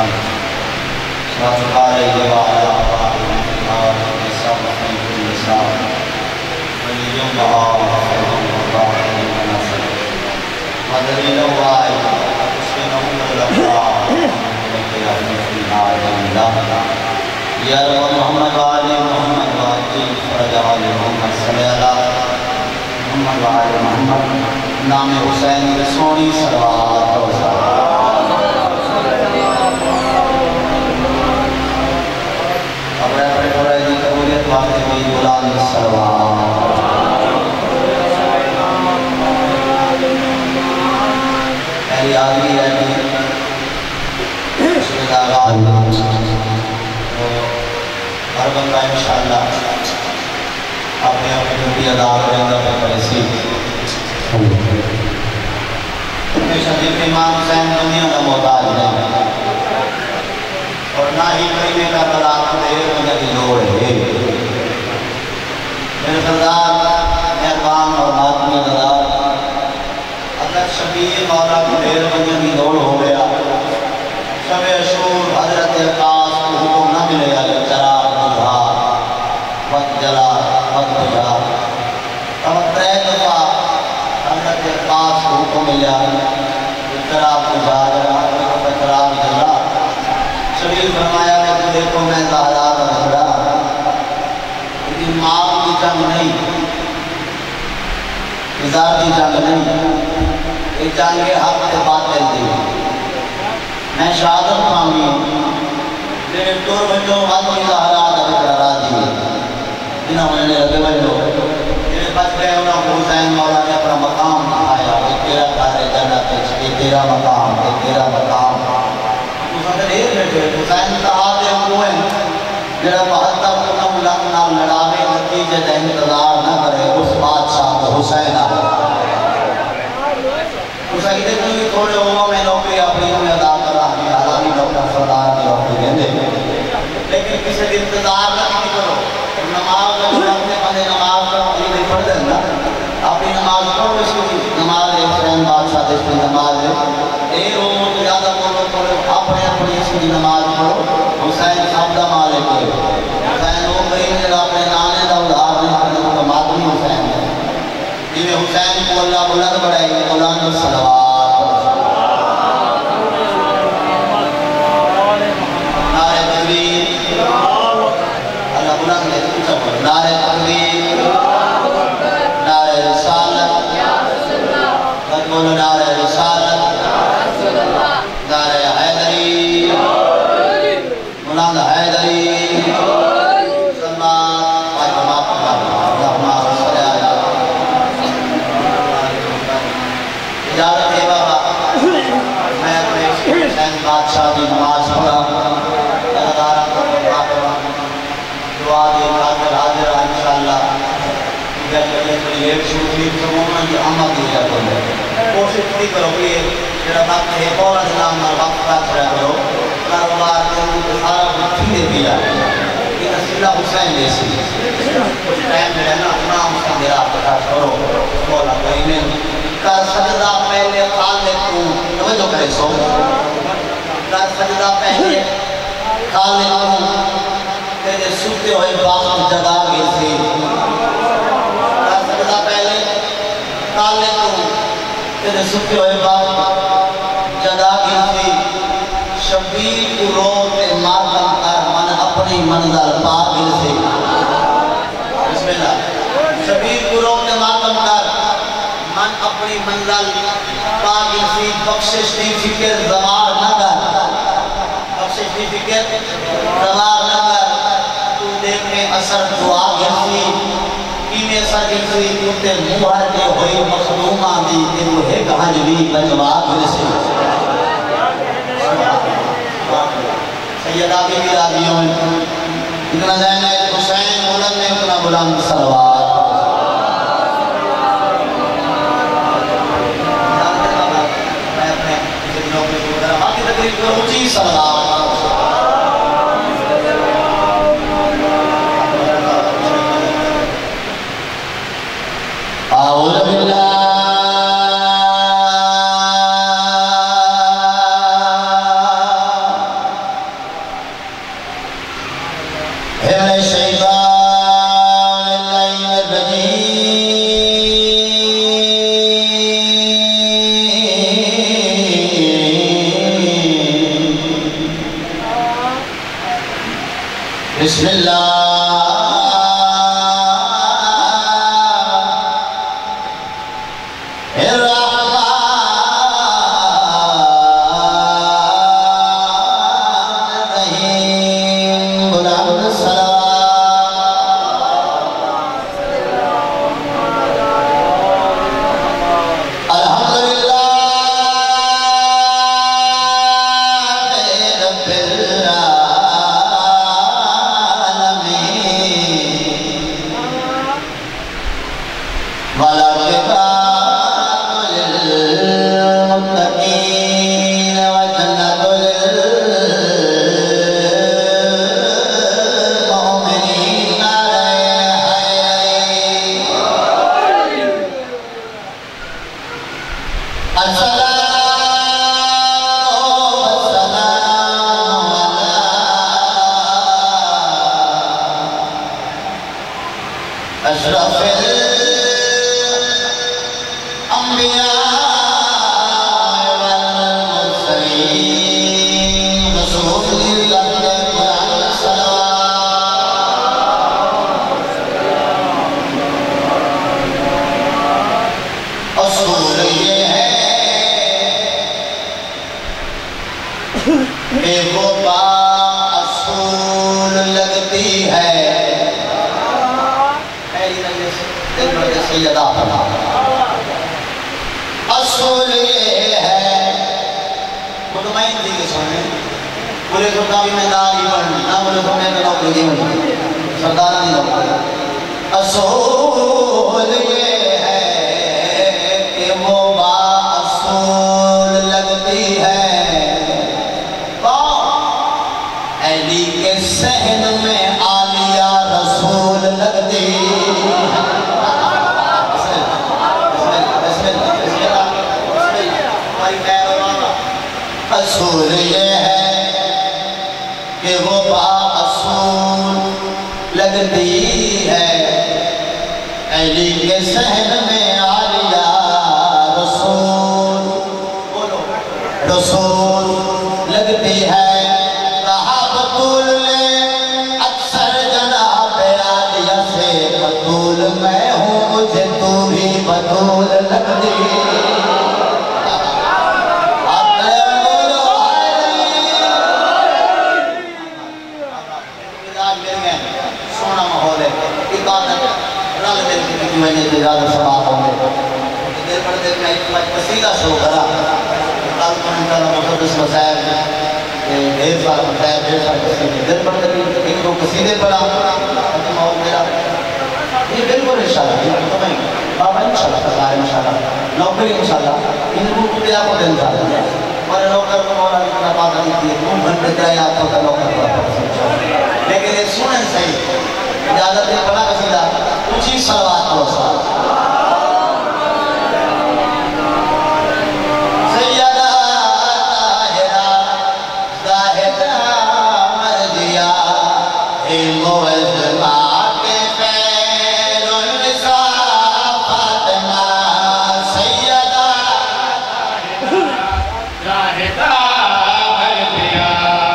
نام حسین کے سونی سلوات اپنے پڑھے دی قبولیت واسطے بھی بلند سلوات میری آگی ہے اس میں آغاز ہر بندہ انشاءاللہ اپنے اپنے ڈیوٹی ادا کریں گا پہلے سی شدید امام حسین دنیا کا محتاج نہیں اور نہ ہی کریمے کا بلاک دیر بندہ کی لوڑ ہے میرے سردار مہربان اور ماتمی نظار اگر شبیر مولا کو دیر بندہ کی لوڑ ہو گیا شب اشور حضرت عقاس کو حکم نہ ملے گا چراغ بجھا وقت جلا وقت بجھا اب ترے دفعہ حضرت عقاس کو حکم ملیا چراغ بجھا چراغ جلا شبیر فرمایا کہ تو دیکھو میں زہرا کا جھگڑا لیکن مال کی جنگ نہیں ذاتی جنگ نہیں یہ جنگ حق سے باطل دی میں شہادت مانگی میرے دور بچوں آدمی زہرا کا جھگڑا راضی انہوں نے لگے بچوں میرے بچ گئے انہوں کو حسین مولا نے اپنا مقام دکھایا کہ تیرا گھر ہے جنت ہے یہ تیرا مقام ہے تیرا مقام حسین صاحب وہ ہیں جڑا بہتر قدم لگنا لڑاوے نتیجے کا انتظار نہ کرے اس بادشاہ کو حسین حسین کیونکہ تھوڑے عمر میں نوکری اپنی میں ادا کر رہا ہے حالامی ڈاکٹر سردار کی نوکری دیں دے لیکن کسی کا انتظار نہ کرو نماز اپنے بندے نماز نہیں پڑھ دیں نا اپنی نماز پڑھو اس کی نماز حسین بادشاہ جس کی نماز ہے اے روموں کو زیادہ بولو پڑھو اپنے اپنی اس کی نماز پڑھو حسین سب دا مالک ہے حسین وہ کریم جگہ اپنے نانے دا ادھار نہیں کرنے کو ماتمی حسین ہے جنہیں حسین کو اللہ بلند بڑھائے گی بلند الصلوات نعرہ تکبیر اللہ بلند ہے نعرہ تکبیر نعرہ رسالت قد بولو نعرہ رسالت نعرہ حیدری بلند حیدری سلمان بھائی جماعت اللہ صلی اللہ اجازت ہے بابا میں اپنے حسین بادشاہ کی نماز پڑھا دعا دے خاطر حاضر انشاءاللہ ایک شروعی سمومن کی آمد ہو جاتا ہے کوشش نہیں کرو کہ جڑا وقت ہے فوراً نام وقت کا چھڑا کرو کاروبار کے اندر سارا کچھ ٹھیک دیا یہ رسول حسین جیسی کچھ ٹائم میں رہنا امام حسین میرا پتہ چھوڑو مولا کریم کا سجدہ پہلے خالق کو توجہ کرے سو کا سجدہ پہلے خالق کو تیرے سکتے ہوئے باق جگہ گئے تھے کا سجدہ پہلے خالق کو تیرے سکتے ہوئے باق جگہ گئے تھے شبیر کو روتے ماتم کر من اپنی منزل پا گئے تھے بسم اللہ شبیر کو روتے ماتم کر من اپنی منزل پا گئے تھے بخشش دی فکر زمار نہ کر بخشش دی فکر زمار نہ کر تو دیکھیں اثر دعا گئے تھی کینے اثر گئے تھی کتے موہر کے ہوئی مخدومہ دی کہ وہ ایک حجوی بجواب گئے سے سیدہ کی بھی راضیوں میں اتنا زین حسین بلند میں اتنا بلند صلوات میں اپنے ذکروں کے شکر ہے باقی تقریب کو اونچی صلوات اعوذ باللہ کہ وہ باصول لگتی ہے سیدہ فرما اصول یہ ہے مطمئن تھی کہ سونے پورے سلطان میں دار ہی بڑھنی نہ بولے سونے میں نوکری نہیں بڑھنی سردارہ نہیں نوکری اصول یہ ہے کہ وہ باصول لگتی ہے علی کے صحن میں عالیہ رسول لگتی اصول یہ ہے کہ وہ باصول لگتی ہے علی کے صحن میں عالیہ رسول لگتی ہے کہا بطول نے اکثر جناب عالیہ سے بطول میں ہوں مجھے تو بھی بطول لگتی میں زیادہ سباب ہوں گے دل پڑھتے میں ایک قصیدہ شو کرا کل انشاءاللہ مقدس مسائل ڈھیر سارا مسائل ڈھیر سارے قصیدے دل پڑھتے ایک دو قصیدے پڑھا ماحول میرا یہ بالکل انشاءاللہ بابا انشاءاللہ سرکار انشاءاللہ نوکری انشاءاللہ ان کو کتے آپ کو دن تھا اور نوکر کو مولا اتنا پاتا نہیں تھی وہ گھنٹے جائے آپ کو نوکر کو لیکن یہ سنیں صحیح اجازت ہے بڑا قصیدہ اونچی صلوات کرو سیدہ طاہرہ زاہدہ مرضیہ معظمہ کے خیر النساء فاطمہ سیدہ زاہدہ مرضیہ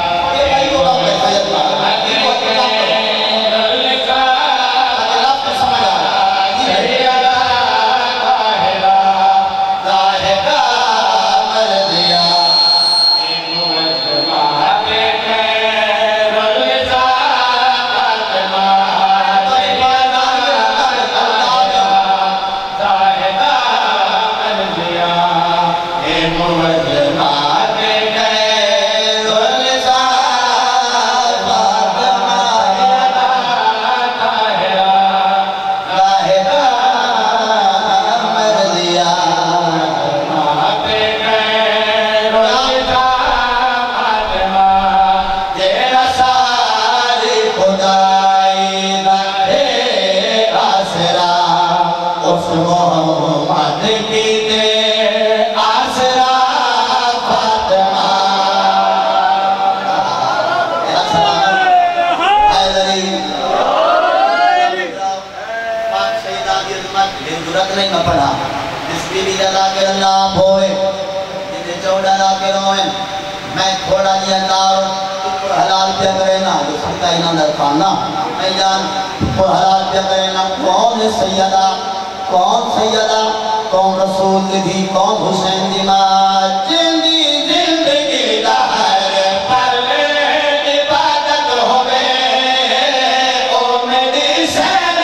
میں تھوڑا لیا کار حلال پہ کرے نا جو سکتا ہی نہ درخوانا میں جان حلال پہ کرے نا کون سیدہ کون رسول دی کون حسین دی ماں جندی زندگی دہر پر عبادت ہوئے او میری سین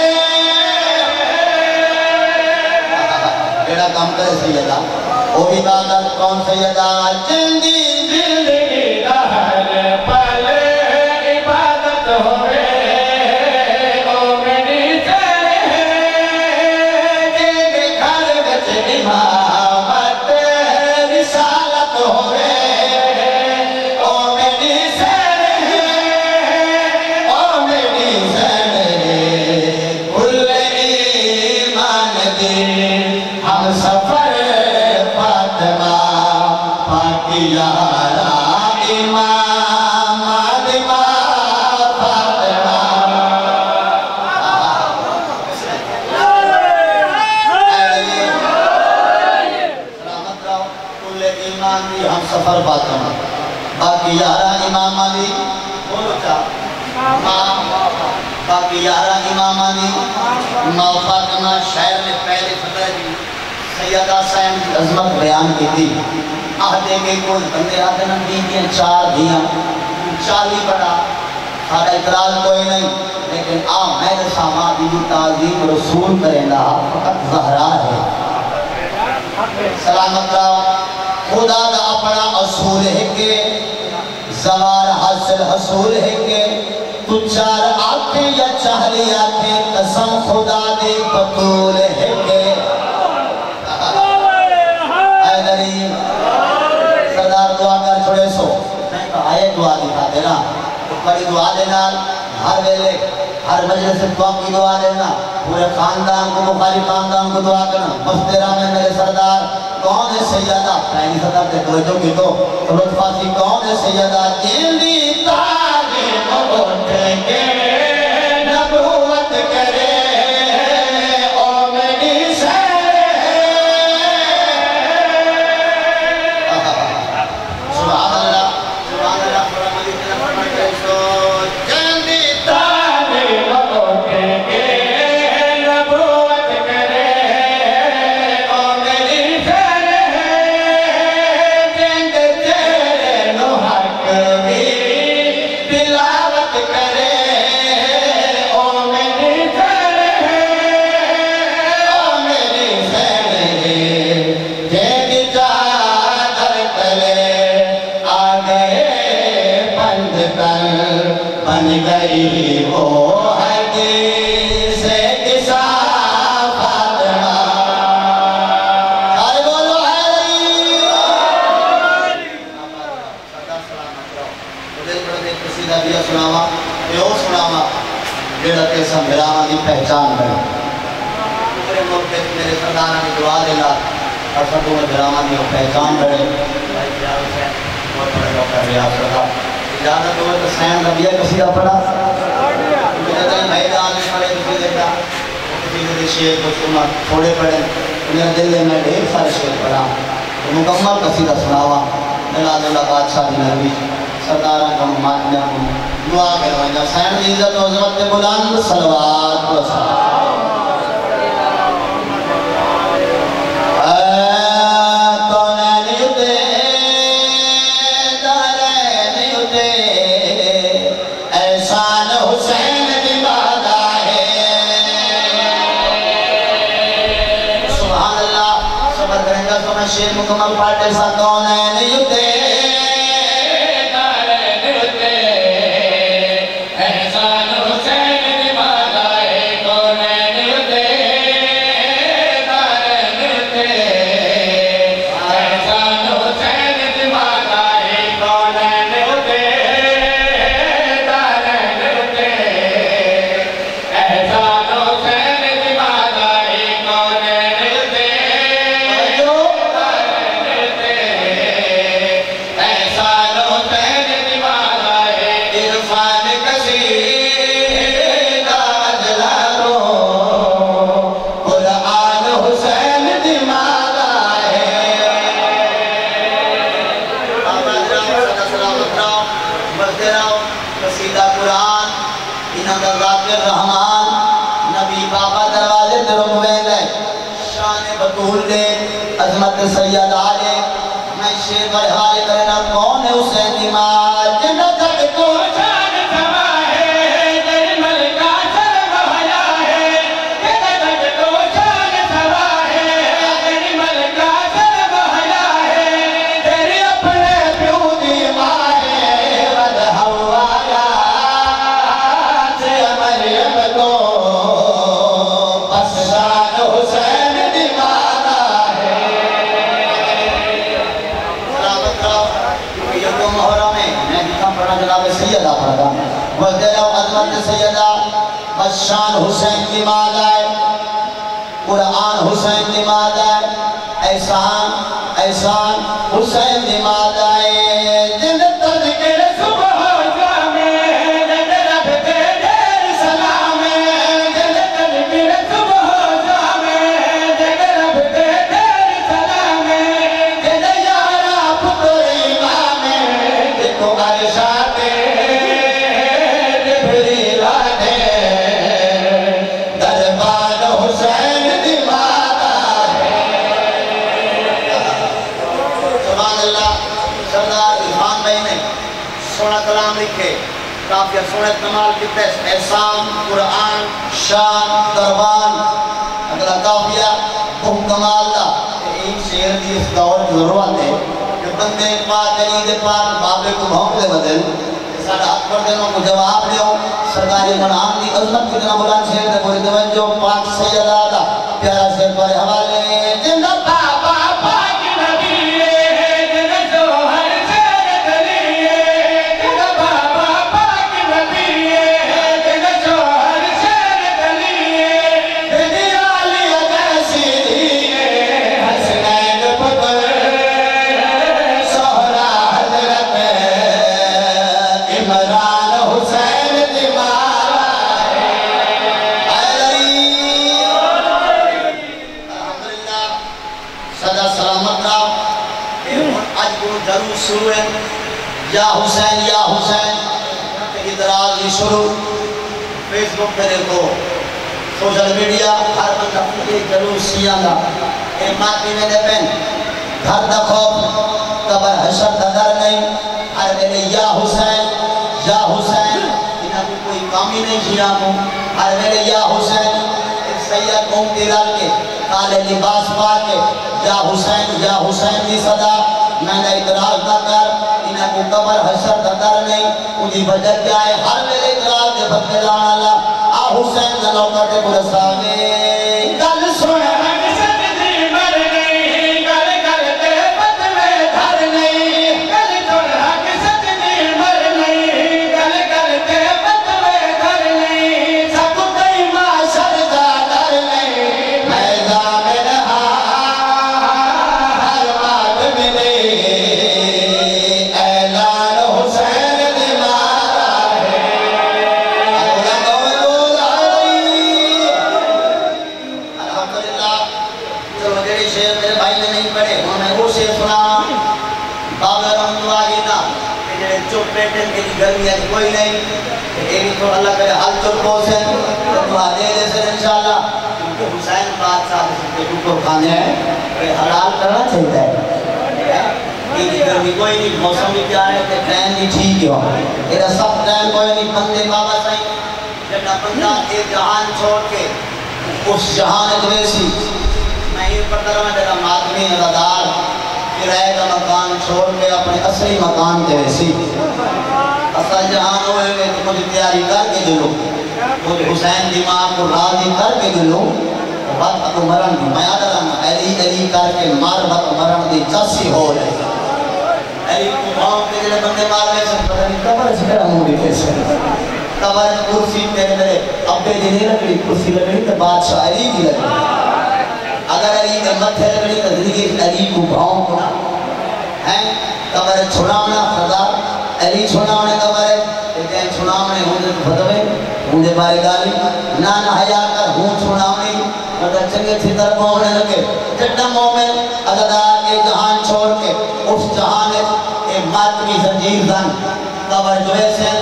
بیڑا کام کرے سیدہ او عبادت کون سیدہ جندی زندگی دہر پر عبادت ہوئے او میری سین جے گھر بچ امامت رسالت ہوئے او میری سین کل ایمان دی ہم سفر فاطمہ پاکی یارا امام آدمہ فاطمہ سلامت رہو کل ایمان دی ہم سفر فاطمہ باقی یارا امام علی بولو چاہ باقی یارا امام علی ماں فاطمہ شاعر نے پہلے فطرہ دی سیدہ حسین کی عظمت بیان کی تھی آدھے کے کوئی بندے آتے نا دیدیاں 4 دیاں 40 بڑا سارا اعتراض کوئی نہیں لیکن میں ساما دی تعظیم رسول کریں گا فقط زہرا ہے سلامت راو خدا دا اپنا اصول ہے کہ زوار حاصل حصول ہے کہ تو 4 آنکھیں یا چہلی آنکھیں قسم خدا دے بطول ہے کہ اے دریم سردار دعا کر چھوڑے سو میں تو آئے دعا دکھا دینا تو بڑی دعا دینا ہر ویلے ہر مجلس سے دعا کی دعا دینا پورے خاندان کو بخاری خاندان کو دعا کرنا مفترہ میں میرے سردار کون ہے سیدہ پہنی صدر دے توجہ کی تو لطفہ سی کون ہے سیدہ جیلی تعلیم اٹھ کے نبوت کرے او میری سہرے سبحان اللہ سبحان اللہ فرمائی تیرا فرمائی سو جیلی تعلیم اٹھ کے نبوت کرے او میری سہرے جند تیرے نو حق بھی تلاوت کرے او میری سہرے او میری سہرے جند چادر تلے آ گئے بند کر بن گئی وہ حدیث قصہ فاطمہ آئے بولو آئے سردار سلامت رہو دل پر ایک قصیدہ دیا سناوا یہ سناوا جیڑا کہ سمبھرانا دی پہچان بنا پورے ملک میرے سردارہ نے دعا دینا اور سبوں میں دراما دی پہچان بڑھے بھائی پیار سے بہت بڑے ڈاکٹر ریاض صاحب اجازت ہوئے تو سین ربیہ قصیدہ پڑھا مجھے تھی میدان میں پڑھے قصیدے کا قصیدے کے شعر کو سنا تھوڑے پڑھے انہیں دل میں ڈھیر سارے شعر پڑھا تو مکمل قصیدہ سناوا ملاد اللہ بادشاہ دی نبی سردارہ کا ماتمیہ کو دعا کروائیں سین دی عزت و عظمت بلند صلوات و سلام شیر مکمل پاٹے سا کونین یوتے دارین یوتے احسان حسین دماغ آئے کونین یوتے دارین یوتے احسان حسین دماغ آئے کونین یوتے دارین یوتے احسان حسین دماغ آئے کونین یوتے عظمت سید آلے میں شیر بڑھائے کرنا کون ہے حسین دماغ جنہ تک تو جان سوا ہے جن ملکہ سر بہیا ہے جنہ تک تو جان سوا ہے جن ملکہ سر بہیا ہے تیرے اپنے پیودی ماہے ود حوالا سے مریم کو بس شان حسین دماغ جناب سیدہ پڑھا وزدیرہ عظمت سیدہ بشان حسین کی ماد آئے قرآن حسین کی ماد آئے احسان حسین کی ماد آئے جن تذکر صبح جامع جن رب تیرے سلام جن تذکر صبح جامع جن رب تیرے سلام جن یارا پتر امام جن عرشہ سردار عرفان بھائی نے سونا کلام لکھے کافی سونے کمال کتے احسان قرآن شان دربان اگلا کافیہ بہت کمال دا ایک شعر دی اس دور کی ضرورت ہے کہ بندے پاک علی پاک بابے کو بھونک دے بدل ساڑھا اکبر دنوں کو جواب دے ہو سرکاری قرآن دی عظمت کتنا بلند شعر دے پوری توجہ پاک سیدہ دا پیارا شعر پر حوالے زندہ بابا پاک نبی شروع ہے یا حسین ادراج یہ شروع فیس بک پہ دیکھو سوشل میڈیا ہر بندہ پوچھے جلوس شیعہ دا اے ماتمی میں دے پین گھر دا خوف قبر حشر دا در نہیں ہر ویلے یا حسین انہاں کو کوئی کامی نہیں شیعہ کو ہر ویلے یا حسین ایک سید قوم تیرال کے کالے لباس پا کے یا حسین دی صدا میں نے ادراج نہ کر انہیں کو قبر حشر نہ کر نہیں انہی وجہ کیا ہے ہر میرے ادراج دے بھتے لانا اللہ آ حسین جنو کرتے برسانے گل سنے گرمی ہے کوئی نہیں ایک تو اللہ کرے حال چل کو سے دعا دے دے سے انشاءاللہ کیونکہ حسین بادشاہ کے ٹکڑ کھانے ہیں حلال کرنا چاہیے ایک گرمی کوئی نہیں موسم کیا ہے کہ ٹرین بھی ٹھیک ہے یہ سب ٹرین کوئی نہیں بندے بابا صحیح جب بندہ ایک جہان چھوڑ کے اس جہان ایسی میں یہ پڑھتا رہا میرا ماتمی ادار کرائے کا مکان چھوڑ کے اپنے اصلی مکان تے ویسی اصل جہان ہوئے گئے تو مجھے تیاری کر کے جلو مجھے حسین دماغ کو راضی کر کے جلو بات کو مرن دی میں آدھا رہا علی کر کے مار بات مرن دی چاسی ہو رہے علی کو بھاؤں کے جلے بندے مار گئے سب پتہ نہیں قبر جکڑا ہوں بھی کیسے قبر کرسی میرے ابے جنہیں لگڑی کرسی لگڑی تو بادشاہ علی کی لگڑی اگر علی کے متھے لگڑی تو زندگی علی کو بھاؤں کو ہیں قبر چھوڑاونا خدا علی چھوڑاونے قبر ہے لیکن چھوڑاونے ہوندے تو بدوے ہوندے باری گالی نان حیاء کر ہوں چھوڑاونے مگر چنگے تھی در مومنے لگے جٹا مومن عددار کے جہان چھوڑ کے اس جہان کے ماتمی زنجیر زن قبر جو ہے سے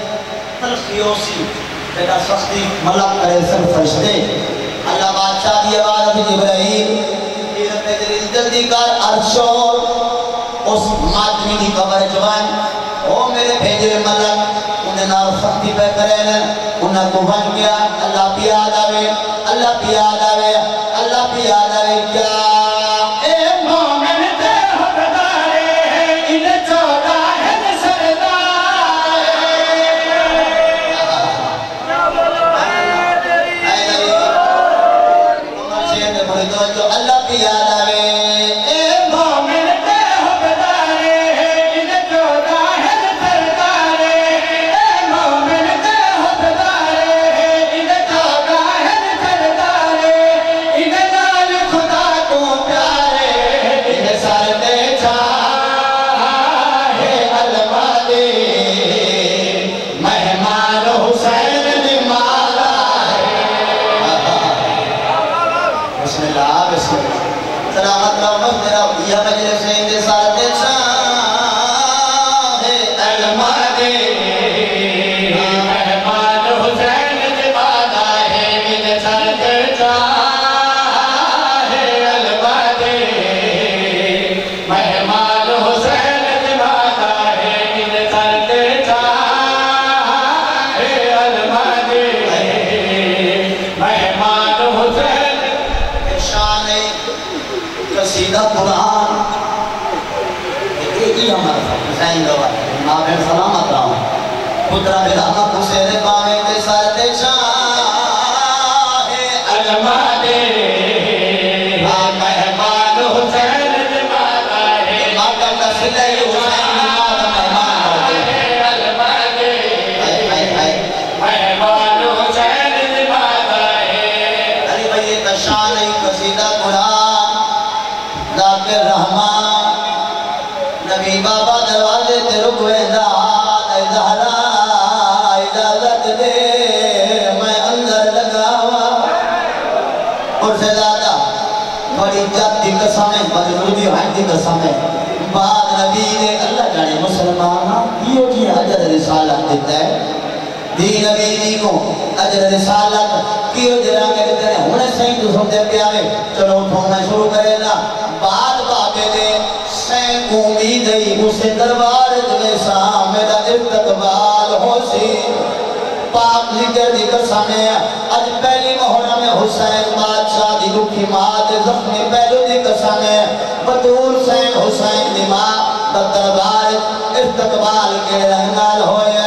تلخیوسی جگہ سختی ملک کرے سر فرشتے اللہ بادشاہ دی عبادت ابراہیم یہ رب دلیل جلدی کر عرشور اس ماتمی دی قبر جوان او میرے بھیجے ملک انہیں نار سختی پہ کرے لیں انہیں کو بن گیا اللہ پیاد آوے اللہ پیاد آوے اللہ پیاد آوے کیا اے مومن تے حقدارے انہیں چوڑا ہے سردار اللہ پیاد آوے خدا کو حسین گواہ ماں بہن سلامت رہا پترا برحمت حسین پاوے کے سر تے شاہ علماء دے مہمان حسین ماتا ہے ماتم نسلِ حسین ماتم مہمان ہوتے علماء دے مہمان حسین ماتا ہے علی بھئی تشان قصیدہ قرآن ذاکر رحمان نبی بابا دروازے تے رکوے داد اے زہرا اجازت دے میں اندر لگاوا اور سے زیادہ بڑی جات دی قسمیں مجرودی حج دی قسمیں بعد نبی نے اللہ جانے مسلمانہ یہ جی اجر رسالت دیتا ہے دی نبی جی کو اجر رسالت کیوں جرا کے دیتے ہیں انہیں صحیح تو سمجھے پیارے چلو اٹھونا شروع کرے نا بعد بابے دے سینک امید ہی اسے دربار جوے سام میرا ارتقبال ہو سی پاک ذکر دی قسمیں اج پہلی محرم حسین بادشاہ دی لکھی مات زخمی پہلو دی قسمیں بطول سین حسین دی ماں دربار ارتقبال کے رہنال ہویا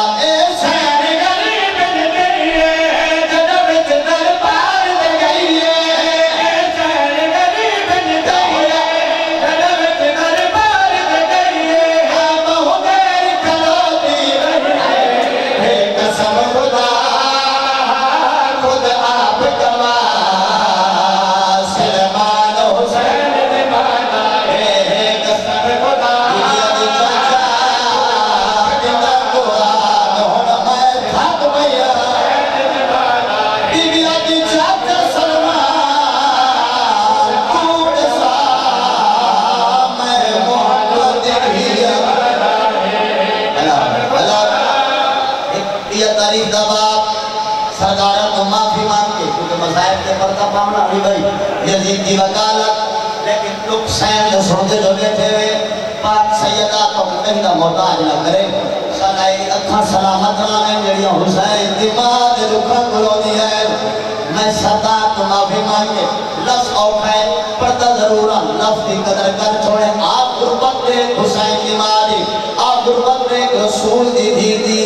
یزید کی وکالت لیکن لوگ سین جو سوچے جو بیٹھے ہوئے پاک سیدہ تو مہنگا محتاج نہ کرے سنائی اکھا سلامت رہنے جڑیاں حسین دماغ رکھا کرو دیا ہے میں ستا تو معافی مانگے لفظ اوکھائے پڑھتا ضرورا لفظ کی قدر کر چھوڑے آپ غربت دے حسین دماغی آپ غربت دے رسول دی دی دی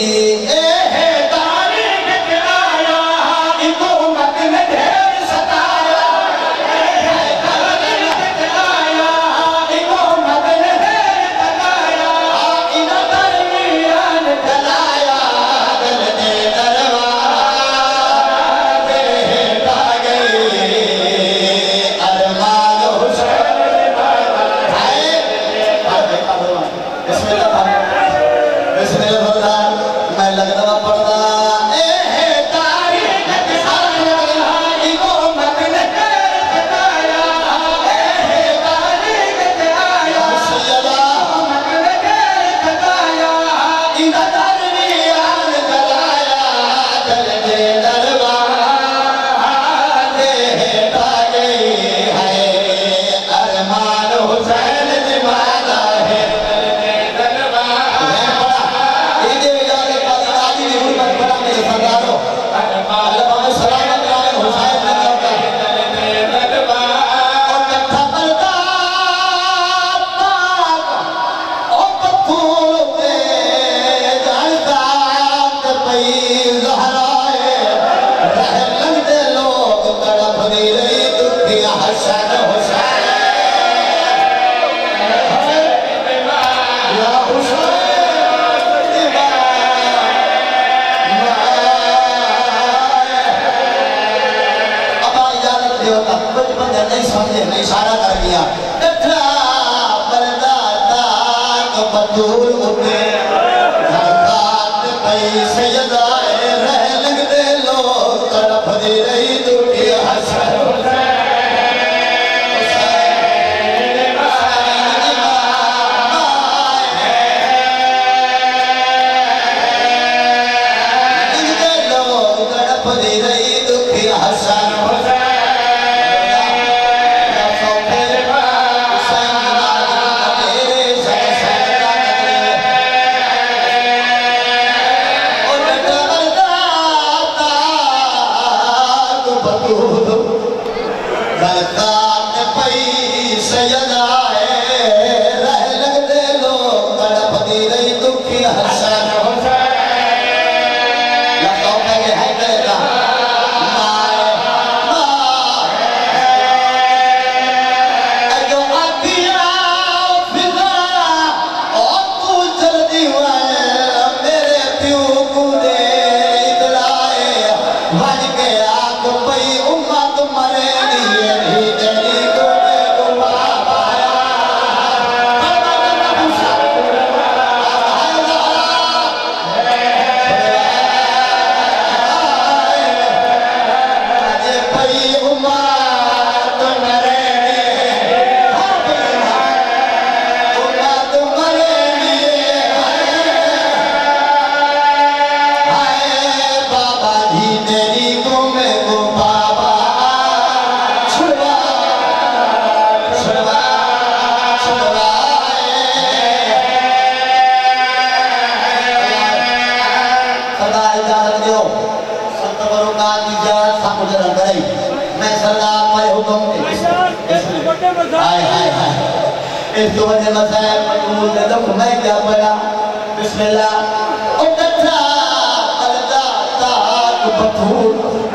اس تو وجہ مسائل مقبول دے دکھ میں کیا پڑا بسم اللہ او کٹھا الدا تاک بطور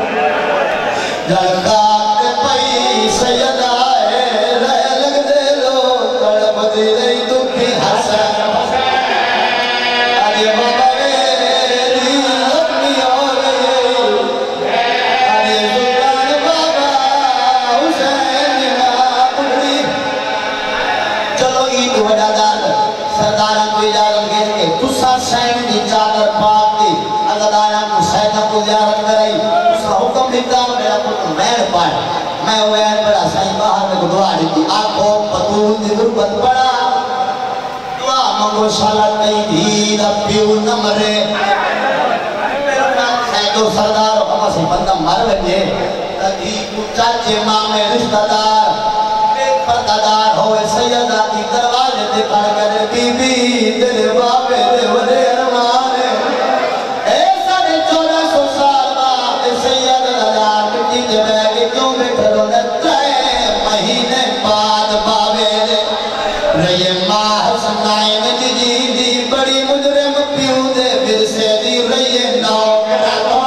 جلقات پئی سید آئے رہ لگ دے لو تڑپ دی رہی دکھی حسن علی بابا میری اپنی ہو گئی علی سلطان بابا حسین ناپڑی چلو عید وجہ دار سرداران کو اجازت گئے کہ تسا سین دی چادر پاک دی عزداران کو سینہ کو زیارت کرائی اس کا حکم دیتا میرا پتر مہر پائے میں وین بڑا سائن باہر میں کو دعا دیتی آنکھوں پتول دی غربت بڑا دعا منگو شالت کئی دید اب پیو نمرے سیدو سردار ہم سے بندہ مر بنجے تدھی کو چاچے مامے رشتہ دار پردادار ہوئے سیدہ کی دروازے دے کڑ کر بی بی دل بابے دے ودے رمانے اے ساڑھے 1400 سال بعد سید دلال مٹی دے بیگی کیوں بیٹھلو نترے مہینے بعد بابے دے رہی ماہ سنائن دی جی دی بڑی مجرم پیو دے پھر سے دی رہی نوک رہا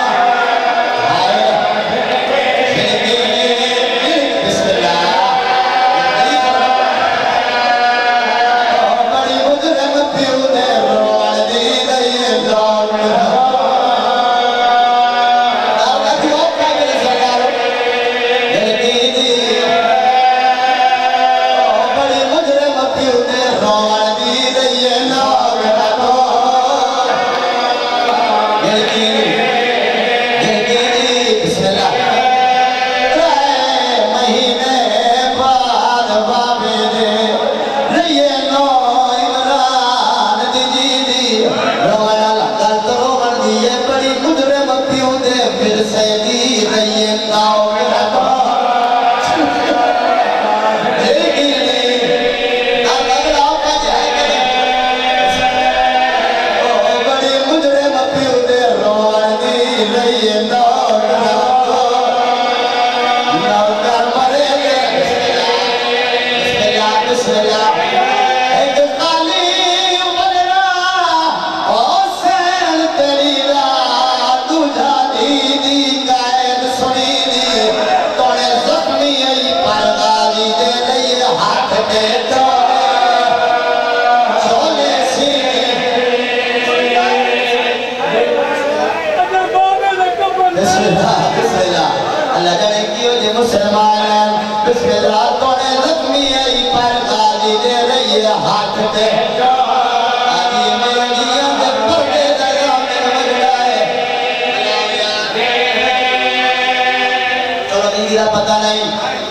پتہ نہیں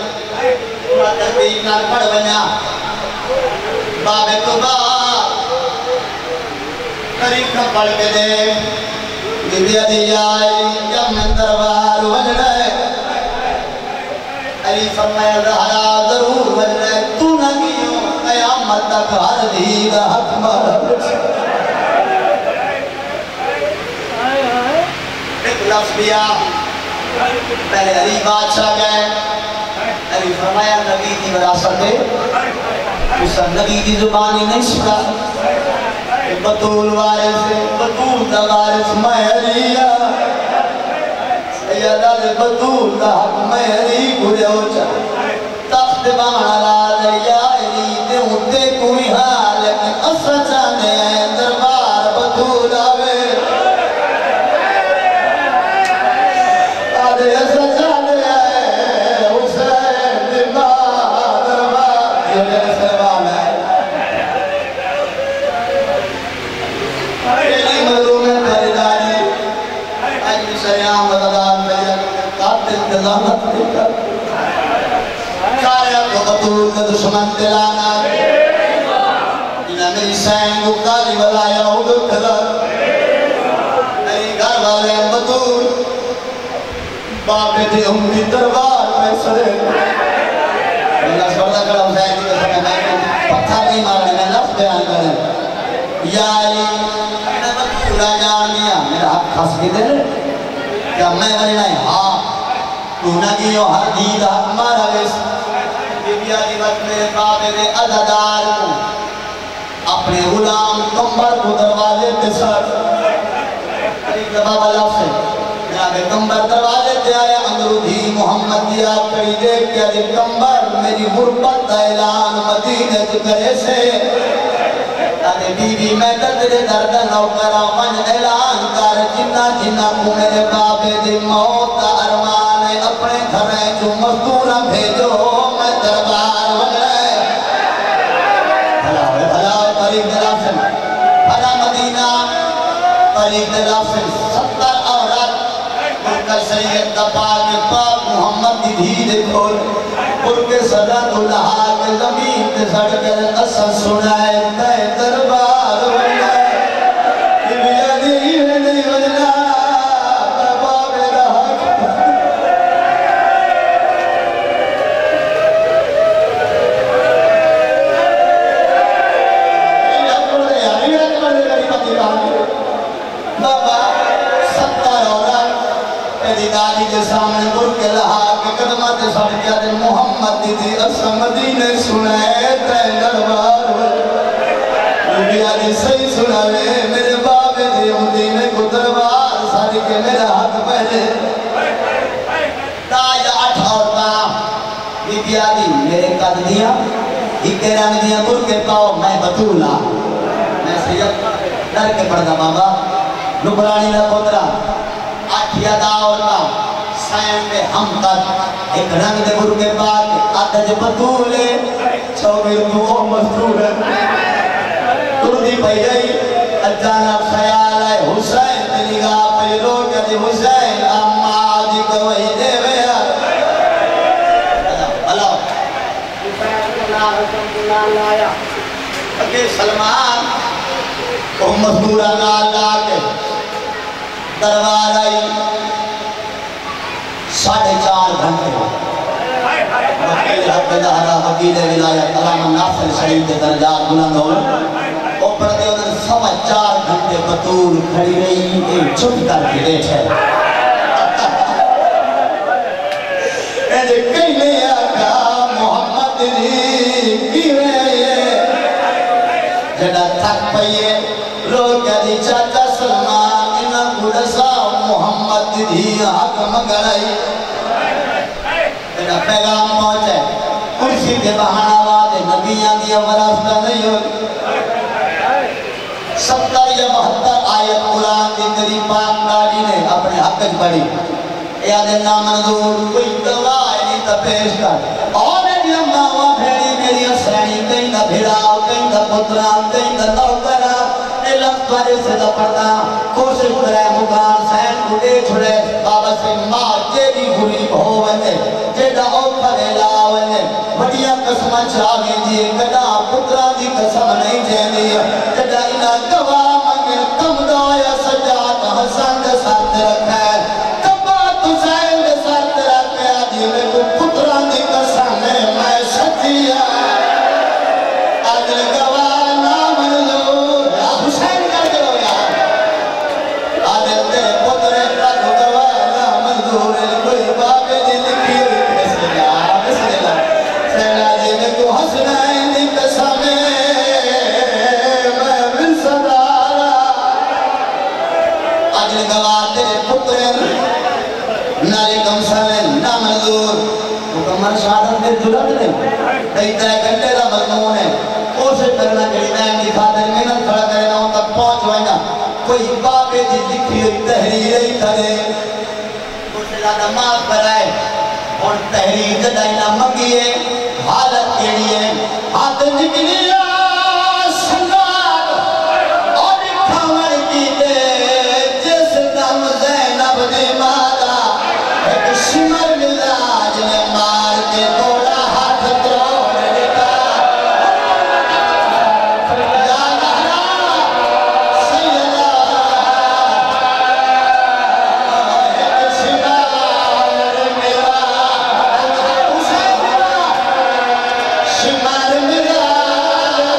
تقدیر نال پڑھ بنیا بابے تو بعد قریب نہ پڑھ کے دے بی بی علی آئی جب من دربار بن رہے علی فرمایا زہرا ضرور بن رہے تو نہ کیوں قیامت تک ہر دید حق مارا ایک لفظ بیا پہلے علی بادشاہ گئے علی فرمایا نبی کی وراثت ہے اس نبی کی زبانی نہیں سکھا بطول وارث بطول دا وارث میں علی سیدہ دے بطول دا حق میں علی گھرے ہو چا تخت بانا لال یا علی دے ہوتے کوئی حال لیکن اصلا چاہنے ہیں دربار بطول آوے آدھے اصلا چاہنے ہیں حسین دربار دربار یہ میرے سیوان ہے علی مظلوم خریداری اجل شریعان مددان میرے قاتل دلانت دیکھر کاریت و قطول دشمن دلانا انہا میری سین کو قالی ولایا ہو دکھلر میری گھر والے مطول باپے تھے ہم کی دربار میں سرے اللہ سوردہ کڑا حسین کی قسم میں پتھر نہیں مارنے میں لفظ بیان کریں یا علی میں مطولہ جان دیا میرا حق خاص کی دے کیا میں بننا ہے ہاں تو نہ کیوں ہر دید حق مارا گیس بی آدھی وقت میرے بابے دے عزدار کو اپنے غلام کمبر کو دروازے پہ سر قریب بابا لفظ ہے جناب کمبر دروازے پہ آیا اندرو دھی محمد دی آپ کڑی دیکھ کے علی کمبر میری غربت کا اعلان مدینہ تو کرے سے ارے بی بی میں تیرے درد نوکرہ من اعلان کر جنہ جنہ کو میرے بابے دی موت کا ارمان ہے اپنے گھریں جو مزدورہ بھیجو میں دربار بن رہے بھلا طریق دلافن بھلا مدینہ طریق دلافن 70 عورت ان کا سید دباغ پاک محمد دی دھید کھول ان کے صدا دلہا کے زمین تے سڑ کر اثر سنائے تے دربار بنائے داری کے سامنے گر کے لہا کے قدمت سڑ گیا دے محمد دی اصلا مدینہ سنائے تے دربار بی آدھی صحیح سنائے میرے بابے دی مدینہ کو دربار سڑ کے میرا حق پہلے تاج 8 عورتاں بی آدھی میرے قد دیا اکے رنگ دیا گر کے پاؤ میں بطولہ میں سید ڈر کے پڑھتا بابا نکرانی نہ پترہ 8 یادہ عورتہ سائن پہ ہم تک ایک رنگ دے گر کے بعد آتج بطولے چوبیر تو مستور تردی پہی گئی اجانا خیال ہے حسین تیری گاہ پہ روک دی حسین اما آجی کو وہی دے ویا اللہ اگر سلمان کو مزدورہ لا کے دربار آئی 4.5 گھنٹے وکیل حق دہرہ وکیل ولایت علامہ ناصر شریف کے درجات بلند ہوئے اور پردے انہوں 4.5 گھنٹے بطول کھڑی رہی ایک چھپ کر کے بیٹھے ایسے کئی لے آگا محمد جی کی رہے جڑا تھک پئیے لوگ کہہ چاچا سلمان قدسہ محمد دی حق مگڑائی میرا پیغام پہنچے کرسی کے بہانہ وعدے نبیان دیا وراثتہ نہیں ہو 70 یا 72 آیت قرآن دی تیری پاک داری نے اپنے حق پڑھی یاد نامنظور کوئی دعائے نہیں تا پیش کر اور میری اماں بھیڑی میری اسرانی کہیں نہ بھیڑاؤ کہیں نہ پتران کہیں نہ نوکرہ لفظ سے دپڑتا کوشش کرے مکان سین کو دے چھڑے بابا سے ماں جیدی گھولی ہو ونے جیدہ اوپر الا ونے بڑیا قسمہ چاہے دیئے کدا پترہ دی قسم نہیں جیدی جیدہ انہا گواہ منگے کم دایا سجاد حسن دے ساتھ رکھا ہے کبا تو سین دے ساتھ رکھا ہے دی میں کو پترہ دی قسم میں شتیا آدھر گواہ مکمل شہادت میں جرت نہیں کئی 3 گھنٹے کا مضمون ہے کوشش کرنا چاہیے میں کی خاطر محنت کھڑا کرے نہ ان تک پہنچ ہوئے کوئی بابے دی لکھی ہوئی تحریر ہی کرے کچھ زیادہ معاف کرائے اور تحریر جدائی نہ منگیے حالت کے لیے ہاتھ نکلی سنگار اور کھامر کی دے جس دم زینب دی مالا ایک شمر مزاج نے مار کے توڑا ہاتھ تروڑ دیتا یا لہرا سیدہ ایک شمار میرا حسین میرا شمار میرا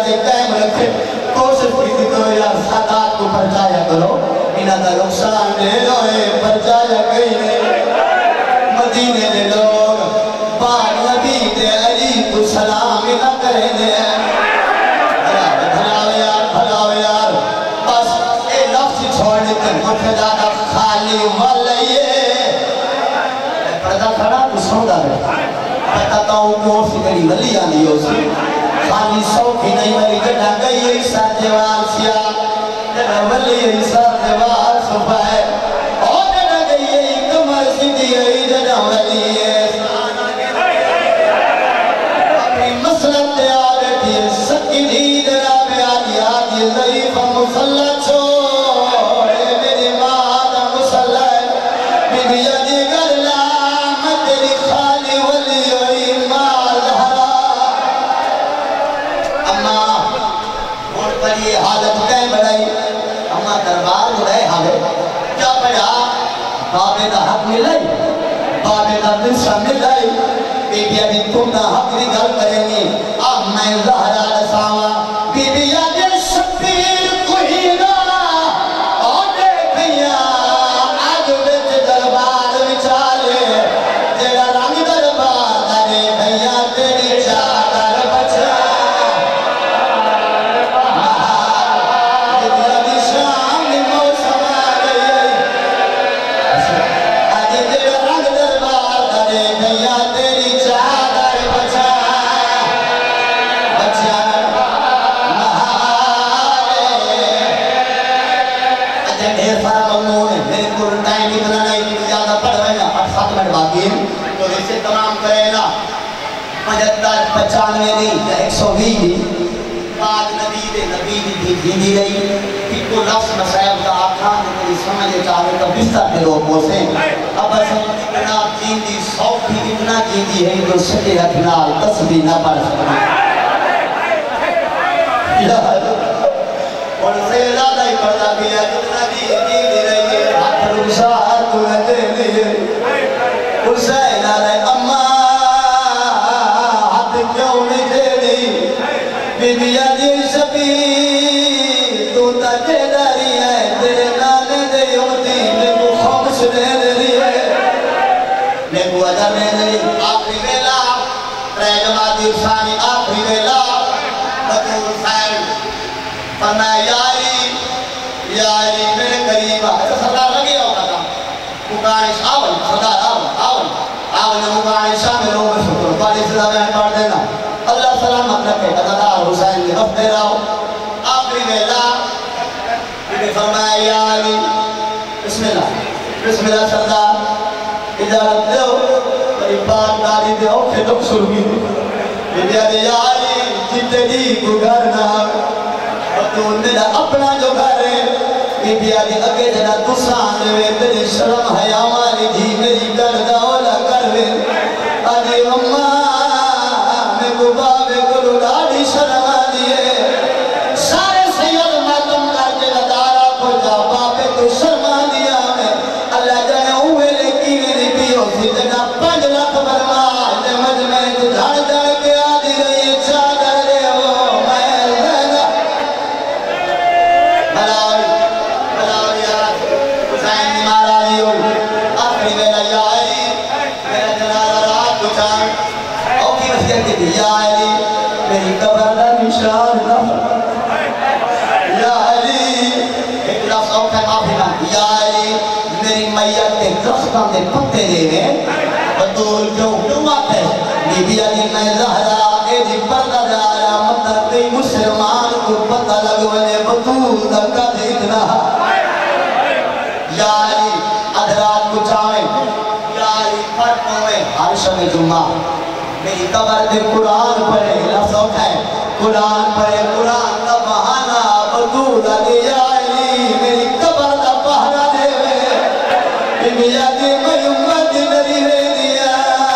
کے قائم رکھے کوشش کی کرو یار سادات کو پرچایا کرو انہاں دا نقصان دے لوئے پرچایا کہیں مدینے دے لوگ بعد نبی دے علی کو سلام نہ کریں دے بھلاو یار بس اے لفظ چھوڑ دیتے مجھے زیادہ خالی والئیے پردہ کھڑا تو سوندہ رہے بتاتا ہوں کون سی کری ولی آنی ہو سی خالی سوکھی نہیں ولی جڑا گئی ہے ساتھ جوال سیا جڑا ولی ہے ساتھ جوال صفائے اور جڑا گئی ہے کمر سیدھی ہے جڑا ولی ہے اپنی مسلط دے آگتی ہے سکینی جڑا بے آدھی آدھی ضعیف مسلح چھوڑے میری ماں دا مسلح ہے میری آدھی گرلا میں تیری خالی ولی ہوئی مال دھرا اما اور پر یہ حالت کہیں بڑھائی اما دربار رہے حالے کیا پڑھا بابے دا حق ملائی بابے دا نشہ ملائی بی بی ابھی تم دا حق دی گل کریں گی اب میں زہرہ رساوا بی بی ابھی شبیر کوئی نہ اور دیکھیا آج بیچ دربار وچالے تیرا رنگ دربار دے بھیا تیری چادر بچا بی بی ابھی شام دی موسم آگئی آج تیرا رنگ دربار دے بھیا تیری چادر بچا بچا اچھا ڈھیر سارا ممنون ہے میرے کو ٹائم اتنا نہیں کہ زیادہ پڑھ رہے ہیں 8-7 منٹ باقی ہے تو اسے تمام کرے نا 95 نہیں 120 دی بعد نبی دی دی رہی کہ کو لفظ مسائب کا آخان دے میری سمجھے چاہے تو بستر کے لوگ پوسیں اب ایسا اتنا جیندی سوکھی اتنا جیندی ہے جو سکے اکنال تسبیح نہ پڑھ سکتے اور سے زیادہ ہی پڑھتا بھی ہے جتنا جیندی رہی ہے ہاتھ رمشاہ تو دے لیے حسین علیہ اممہ ہاتھ کیوں نہیں دے لی بی بی علی شبیر تو تا دے داری ہے تیرے نانے دے ہوتی میں کو خمس دے دری ہے میں کو اجا دے دری آخری ویلا ترے جماعتی افسانی آخری ویلا بطور حسین فرمایا یا علی میرے قریب ہے سردار لگے ہوگا تھا مقانش آول سردار آول مقانش شامل ہوں میں شکر پالی صدا بیان پڑھ دینا اللہ سلامت رکھے قدردار حسین کی رفت دے رہا ہوں آخری ویلا انہیں فرمایا یا علی بسم اللہ سردار اجازت دے ہو بڑی بات داری دے ہو کہ دکھ سرگی دے یا علی جتے دی کو گھر نہ تو میرا اپنا جو گھر ہے بی بی علی اگے جنا تسان دے تیری شرم حیا والی جی میری گردہ اولا کروے علی اممہ میں کو بابے کو لڑاڑی شرم آدیے سارے سید ماتم کر کے لدارا کو جا بابے تو شرم آدیا میں اللہ جانے ہوئے لیکن نہیں پیو سی جنا 5 لاکھ برما جے مجمع تو جھاڑ جھاڑ کے آدھی رہی چادر لے وہ میں زینا بلاوی یار حسین دی مارا لی ہوئی آخری میرا یا علی میرا جنازہ رات بچان او کی وسیعت کی تھی یا علی میری قبر دا نشان نہ یا علی ایک لفظ او کا معافی نہ یا علی میری میت کے درختان دے پتے دے میں بطول کیوں آتے بی بی علی میں زہرا اے جی پردہ دارا مطلب دی مسلمان کو پتہ لگونے بطول دا قد اتنا یا علی ادرات کو چاہیں یا علی فرقوں میں ہر شب جمعہ میری قبر دے قرآن پڑھے لفظ اٹھائے قرآن پڑھے قرآن کا بہانہ بطول دے یا علی میری قبر دا پہرہ دے بی بی علی میں امت نری رہ دیا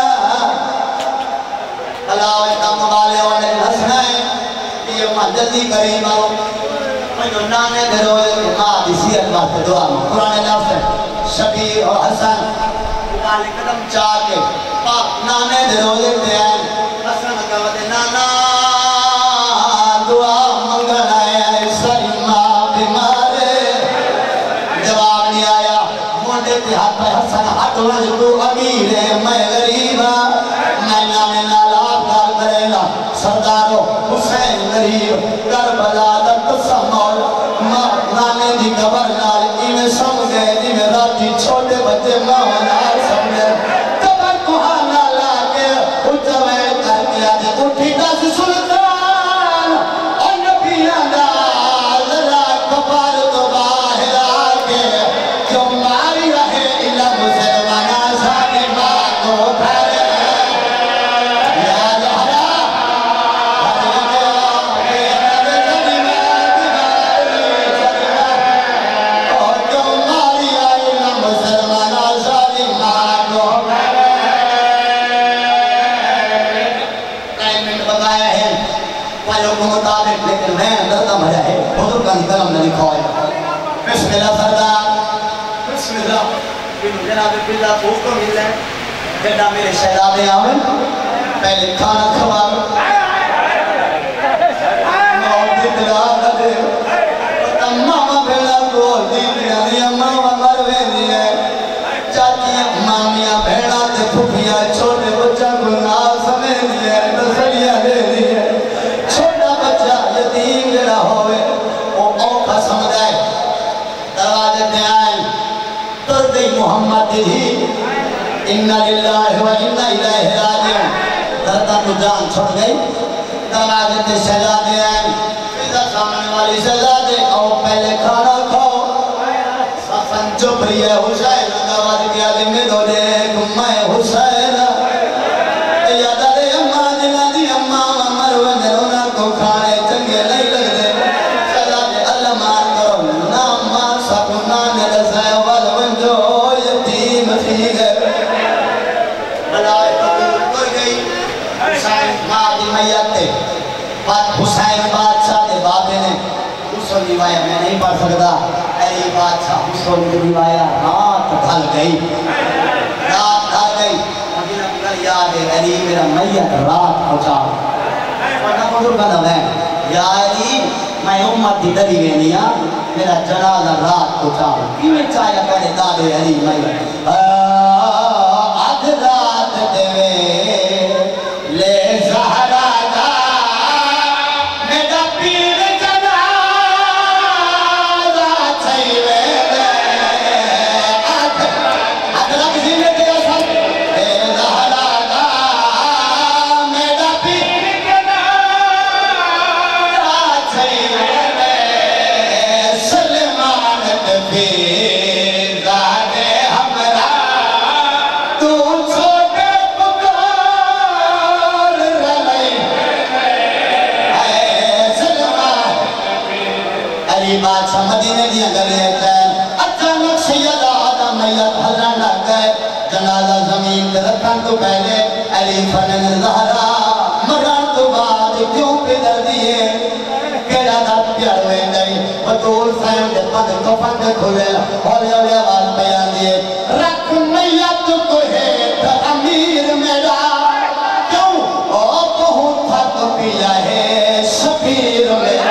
اللہ ویتا مبالے والے حسنہ ہے کہ یہ ماں جلدی قریب آؤ میں جو نانے دے روئے کہ ماں دی سیت بات دعا میں قرآن لفظ ہے شبیر اور حسن قرآن قدم چاہ کے پاک نانے دے روئے تے ہیں حسن کہتے نانا دعا حسین غریب کربلا دا قصہ مول نانے دی قبر نال ایویں سم گئے جویں راتی چھوٹے بچے ماں نال سم گئے قبر کوہانا لا کے اٹھوے کر کے آج اٹھی دس سلطان اور نبیاں دا ذرا قبر تو باہر آ کے جو ماری رہے علم سے منا ساری ماں کو پھیرے لیکن میں اندرتا بھرا ہے حضور کا نکلم نہ لکھا ہے بسم اللہ سردار بسم اللہ جناب بلّہ کو حکم مل ہے جڑا میرے شہزادے آمن پہلے کھانا کھوا موت اطلاع دے ماما بھیڑا کو دیدیاں دیا ماما مروے دیئے چاچیاں مامیاں بھیڑا تے پھوپیاں چھوٹے بچہ کو نال سمے دیئے تسلیاں دے دیئے یتیم جڑا ہوئے وہ اوکھا سمجھائے دروازے تے آئیں تر گئی محمد ہی اِنَّا لِلَّهِ وَإِنَّا إِلَيْهِ رَاجِعُونَ درتا کو جان چھوڑ گئی دروازے تے شہزادے آئیں فضا سامنے والی شہزادے او پہلے کھانا کھاؤ سفن چپ رہی ہے حسین دروازے کے آگے میں دو دیکھ میں حسین یاد دے اماں جنہ دی اماں مروہ جنہ کو کھانے چنگے نہیں لگ دے شہزادے اللہ مان کرو نام مان سکو نانے رسائے والونجو یتیم تھی گئے بلائے قبول کر گئی حسین ماں دی میتے حسین بادشاہ دے بابے نے حسن دیوایا میں نہیں پڑھ سکتا علی بادشاہ حسن دیوایا رات ڈھل گئی مدینہ کل یاد ہے علی میرا میت رات پہنچا ورنہ بزرگ کا نام ہے یا علی میں امت دی دری گئنیا میرا جنازہ رات پہنچا کیویں چاہیا کرے دادے علی میت آدھ رات دے لے زہرا دا میرا پیر جنازہ چھوے دے آدھ رات زندے تیرا سب لے زہرا دا میرا پیر جنازہ چھوے دے سلمان نبی زادے ہمرا تو چھوٹے پکار رلے اے سلمان علی بادشاہ مدینے دیا گلے چین اچانک سید آدم میت حضران لگ گئے جنازہ زمین پہ رکھن تو پہلے علی فرنن زہرا مران تو بعد کیوں پہ در دیئے کیڑا دا پیار ہوئے گئی بطول سائم دے پد کفن دے کھلے ہولے ہولے آواز بیان دیئے رکھ میت کو ہے تھا امیر میرا کیوں او بہت تھک پیا ہے شبیر میرا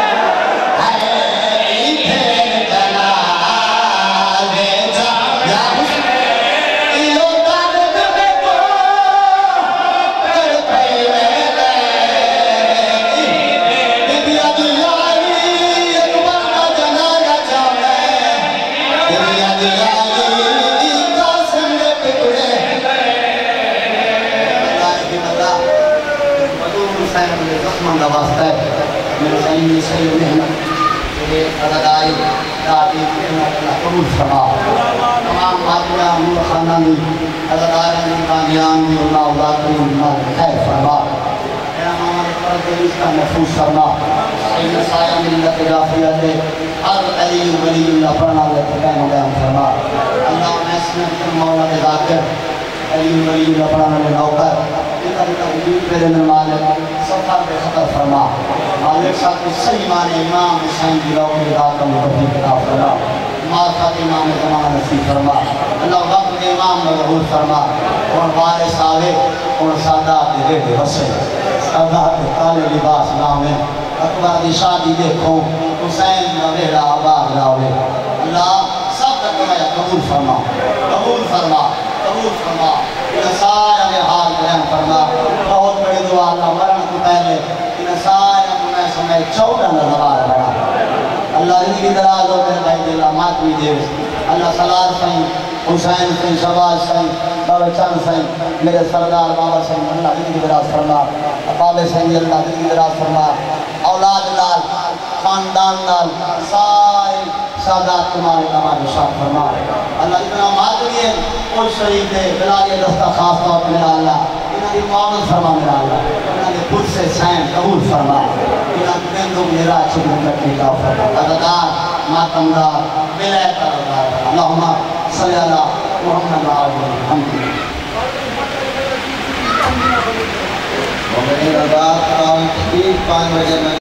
کا واسطہ ہے میرے صحیح میں صحیح محنت میرے عددائی دادی محنت اللہ قبول فرما تمام مادیاں نور خاندانی عددائی نکانیان بھی اللہ اولاد بھی اللہ خیر فرما میرا ماما نے فرد اس کا محفوظ فرما صحیح سایہ ملت جافیہ دے ہر علی ولی اللہ پڑھنا لیتے قیم قیم فرما اللہ محسن مولا دے ذاکر علی ولی اللہ پڑھنا لے نوکر وجود پہ دن مالک سفر پہ خطر فرما مالک صاحب کو صحیح معنی امام حسین کی روح کے دار کا مقدم کتاب فرما معرفت امام زمان نصیب فرما اللہ وقت امام مظہور فرما اور وارث آوے اور سادات بیٹے وسے سادات کالے لباس نامے اکبر دی شادی دیکھو حسین نویڑا آباد لاوے اللہ سب تک میں قبول فرما قبول فرما قبول فرما انہیں سارے حال رحم فرما بہت بڑی دعا اللہ مرن کو پہلے انہیں سارے 14 نظوار بڑا اللہ زندگی دراز ہو میرے بھائی دلہ ماتمی دے اللہ سلار سائیں حسین سائیں شباز سائیں بابا چند سائیں میرے سردار بابا سائیں اللہ زندگی دراز فرما بابا سائیں اللہ زندگی دراز فرما اولاد نال خاندان نال سارے سادات تمہارے نماز شاہ فرما اللہ اتنا ماتمی ہے کوئی شریف ہے بلال یہ دستہ خاص طور پر میرا اللہ انہاں دی معاونت فرما میرا اللہ انہاں دے خود سے سین قبول فرما انہاں بندوں میرا چھوڑنے لگنے کا فرما عددار ماتمدار بلائے قرار اللہم صلی اللہ محمد علیہ الحمد ومن رضا 5 بجے